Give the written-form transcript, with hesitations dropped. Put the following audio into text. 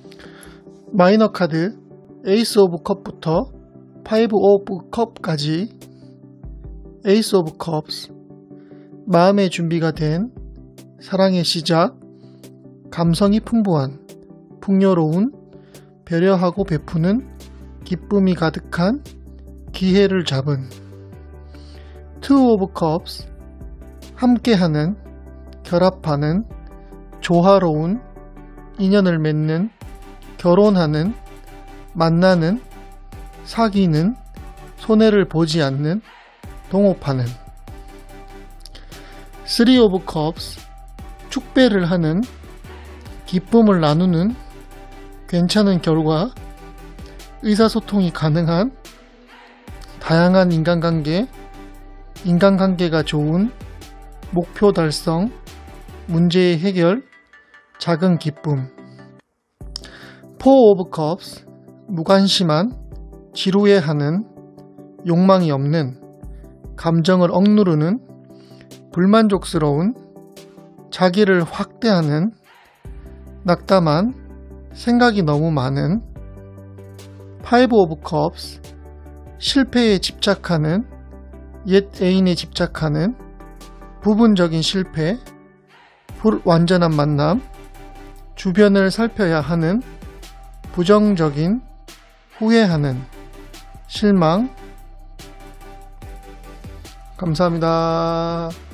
마이너 카드 에이스 오브 컵부터 파이브 오브 컵까지. 에이스 오브 컵스, 마음의 준비가 된 사랑의 시작, 감성이 풍부한 풍요로운 배려하고 베푸는 기쁨이 가득한 기회를 잡은. 투 오브 컵스, 함께하는 결합하는 조화로운 인연을 맺는 결혼하는 만나는 사귀는 손해를 보지 않는 동업하는. 쓰리 오브 컵스, 축배를 하는 기쁨을 나누는 괜찮은 결과 의사소통이 가능한 다양한 인간관계가 좋은 목표 달성 문제의 해결 작은 기쁨. 포 오브 컵스, 무관심한 지루해하는 욕망이 없는 감정을 억누르는 불만족스러운 자기를 확대하는 낙담한 생각이 너무 많은. 파이브 오브 컵스, 실패에 집착하는 옛 애인에 집착하는 부분적인 실패, 불완전한 만남, 주변을 살펴야 하는 부정적인 후회하는 실망. 감사합니다.